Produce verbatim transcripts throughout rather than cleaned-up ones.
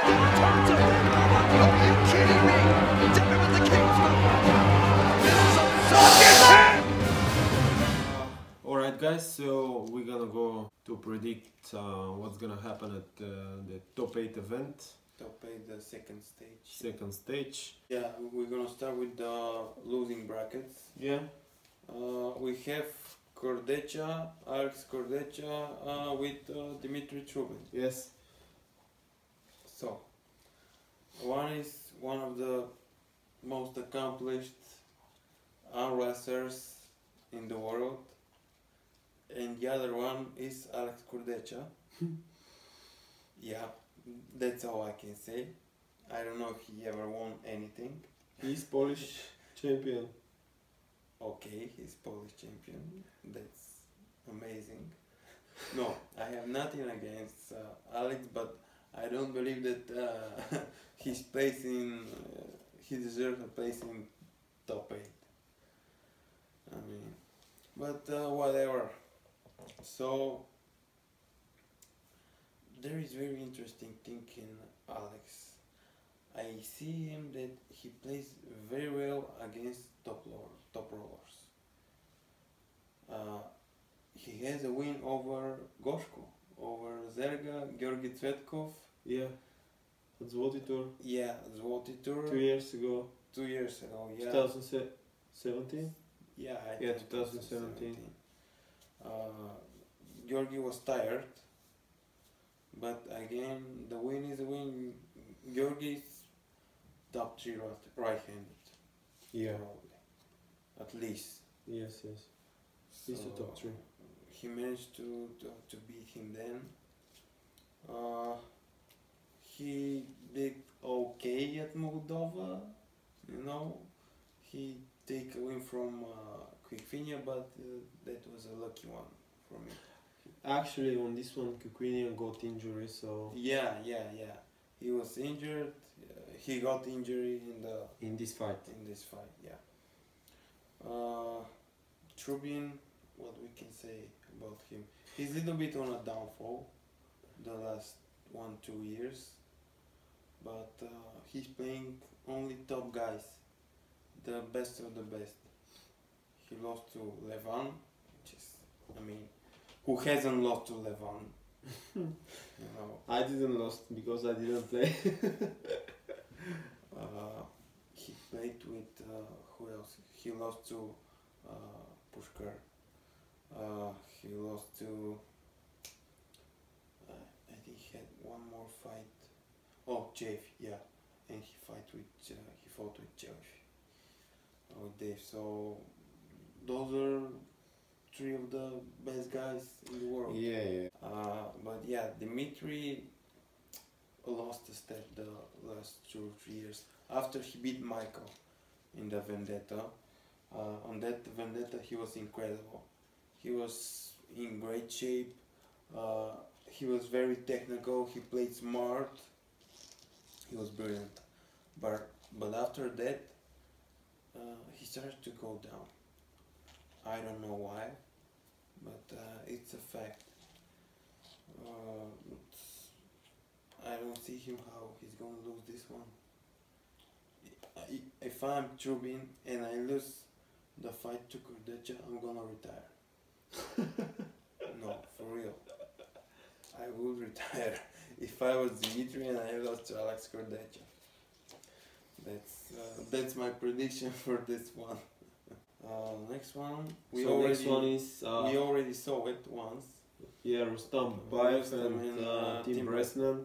Turns a bit. Are you kidding me? Devin with the Kingsman. Uh, Alright guys, so we're gonna go to predict uh, what's gonna happen at uh, the top eight event. Top eight, the second stage. Second stage. Yeah, we're gonna start with the losing brackets. Yeah. Uh, we have Cordecha, Alex Cordecha uh, with uh, Dimitri Trubin. Yes. So, one is one of the most accomplished arm wrestlers in the world, and the other one is Alex Cordecha. Yeah, that's all I can say. I don't know if he ever won anything. He's Polish champion. Okay, he's Polish champion. That's amazing. No, I have nothing against uh, Alex, but I don't believe that uh, he's placing. Uh, he deserves a place in top eight. I mean, but uh, whatever. So there is very interesting thing in Alex. I see him that he plays very well against top rollers. Top rollers. Uh, he has a win over Goshko, over Zerga, Georgi Tsvetkov. Yeah. At Zloty Tour. Yeah, Zloty Tour. Two years ago. Two years ago, yeah. twenty seventeen? Yeah, I Yeah, think twenty seventeen. Uh, Georgi was tired, but again, the win is a win. Georgi's top three right- right-handed. Yeah. Probably. At least. Yes, yes. He's the top three. He managed to, to, to beat him then. Uh, he did okay at Moldova, you know. He take a win from uh, Quickfinia, but uh, that was a lucky one for me. Actually, on this one, Kukwinian got injury, so Yeah, yeah, yeah. He was injured. Uh, he got injury in the in this fight. in this fight. Yeah. Uh, Trubin, what we can say about him? He's a little bit on a downfall the last one two years, but uh, he's playing only top guys, the best of the best. He lost to Levan, which is, I mean, who hasn't lost to Levan? You know. I didn't lost because I didn't play. Uh, he played with uh, who else? He lost to uh, Pushkar. Uh, he lost to. Uh, I think he had one more fight. Oh, Jeff, yeah, and he fight with uh, he fought with Jeff. Uh, with Dave. So those are three of the best guys in the world. Yeah, yeah. Uh, but yeah, Dimitri lost a step the last two or three years after he beat Michael in the Vendetta. Uh, on that Vendetta, he was incredible. He was in great shape. Uh, he was very technical. He played smart. He was brilliant. But but after that, uh, he started to go down. I don't know why, but uh, it's a fact. Uh, I don't see him how he's going to lose this one. I- If I'm Trubin and I lose the fight to Cordecha, I'm gonna retire. No, for real. I will retire if I was Dimitri and I lost to Alex Cordecha. That's uh, that's my prediction for this one. Uh, next one, we so already next one is uh, we already saw it once. yeah, Rustam Bayev Rustam and and, uh, uh, Tim Tim Bresnan.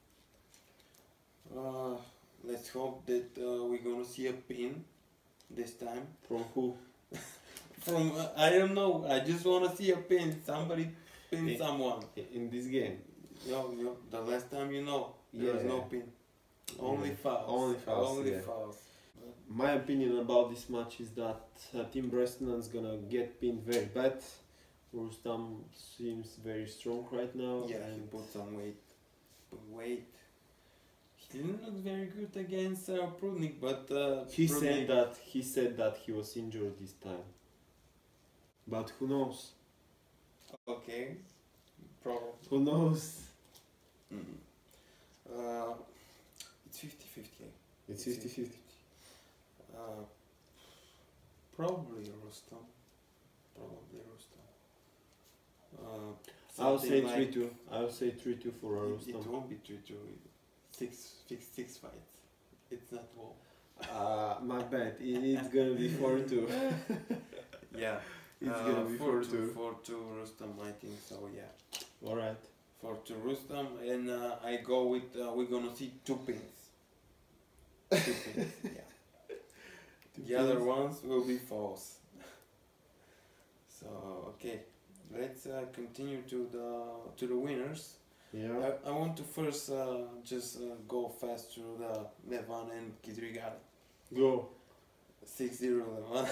Uh, let's hope that uh, we're gonna see a pin this time. From who? From uh, I don't know. I just wanna see a pin. Somebody pin In- someone. In this game. Yo, yo, the last time you know, there was Yeah. no pin. Only Yeah. fouls. Only fouls, Only yeah. fouls. My opinion about this match is that uh, Tim Bresnan's gonna get pinned very bad. Rustam seems very strong right now. Yeah, he and put some weight. But weight. He didn't look very good against uh, Prudnik, but uh, he Prudnik- said that he said that he was injured this time. But who knows? Okay, probably. Who knows? Mm. Uh, It's fifty fifty. Uh, probably Rustam. Probably Rustam. Uh, I'll say something three like- two. I'll say three two for It, Rustam. it won't be three two. Six, six, six fights. It's not one. Uh, my bad. It, it's gonna be four two. Yeah. It's uh, gonna be four two. two. four two Rustam, I think so, yeah. Alright. four two Rustam, and uh, I go with, uh, we're gonna see two pins. Two pins, yeah. The other ones will be false. So, okay. Let's uh, continue to the to the winners. Yeah. I, I want to first uh, just uh, go fast through the Levan and Kidrigali. Go. six zero Levan.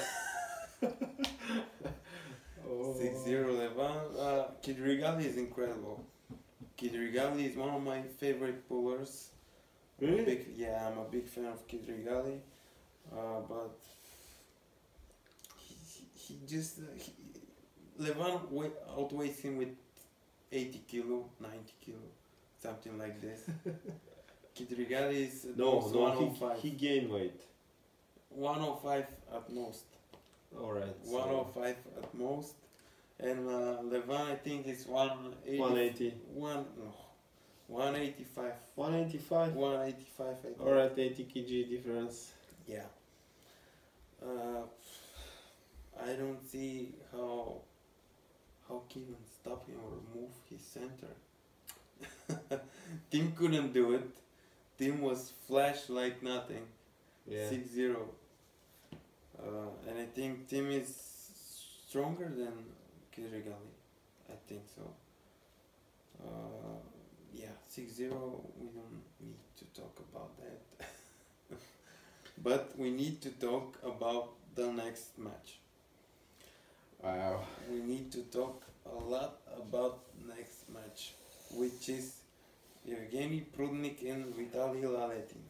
Oh. six zero Levan. Uh, Kidrigali is incredible. Kidrigali is one of my favorite pullers. Really? Big, yeah, I'm a big fan of Kidrigali. Uh, but he, he, he just. Uh, he, Levan wa- outweighs him with eighty kilo, ninety kilo, something like this. Kidrigali is at No, most no, one oh five. he, he gained weight. one oh five at most. Alright. so one oh five at most. And uh, Levan, I think, is one eighty. one eighty. One, no, one eighty-five. one eighty-five. one eighty-five, I think. Alright, eighty kilograms difference. Yeah. Uh, I don't see how how Kevin stop him or move his center. Tim couldn't do it. Tim was flash like nothing. Yeah. six zero. Uh, and I think Tim is stronger than Kidrigali. I think so. Uh, yeah, six zero, we don't need to talk about that. But we need to talk about the next match. Wow. We need to talk a lot about next match, which is Evgeny Prudnik and Vitaly Laletin.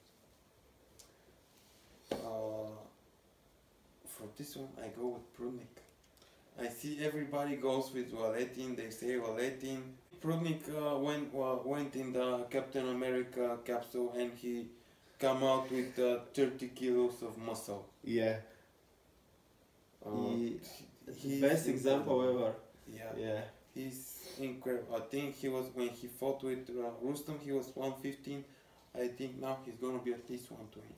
Uh, for this one, I go with Prudnik. I see everybody goes with Laletin. They say Laletin. Prudnik uh, went uh, went in the Captain America capsule and he come out with uh, thirty kilos of muscle. Yeah. Uh, He, he's best example ever. Yeah. Yeah. He's incredible. I think he was when he fought with uh, Rustam. He was one fifteen. I think now he's gonna be at least one twenty.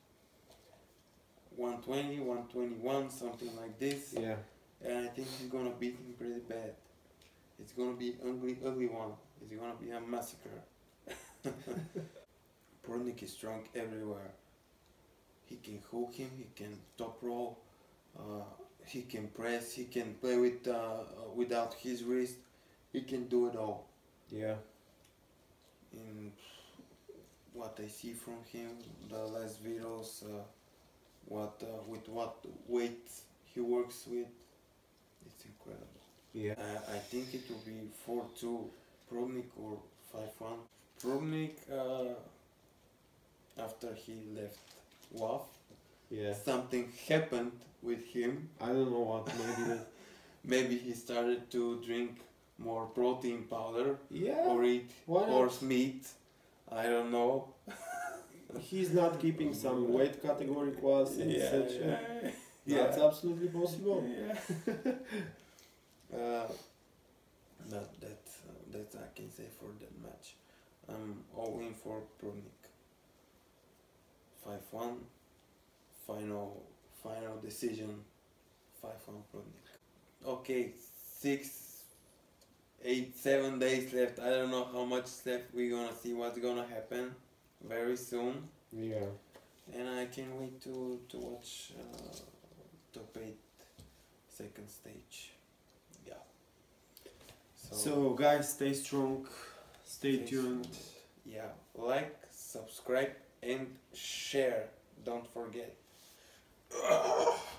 one twenty, one twenty-one, something like this. Yeah. And I think he's gonna beat him pretty bad. It's gonna be ugly, ugly one. It's gonna be a massacre. Prudnik is strong everywhere. He can hook him. He can top roll. Uh, he can press. He can play with uh, without his wrist. He can do it all. Yeah. In what I see from him, the last videos, uh, what uh, with what weight he works with, it's incredible. Yeah. Uh, I think it will be four two Prudnik or five one. Prudnik, uh, after he left W A F, Yeah. something happened with him. I don't know what maybe that. Maybe he started to drink more protein powder Yeah. or eat Why not? horse meat. I don't know. He's not keeping some weight category class and Yeah, such. yeah. That's Yeah. absolutely possible. Yeah. uh, that that uh, that I can say for that match. I'm all in for Prudnik. Five one. Final final decision. Five one Prudnik. Okay, six, eight, seven days left. I don't know how much left. We're gonna see what's gonna happen very soon. Yeah. And I can't wait to, to watch uh, top eight second stage. Yeah. So, So guys, stay strong. Stay Stay tuned. yeah, like, subscribe, and share. Don't forget.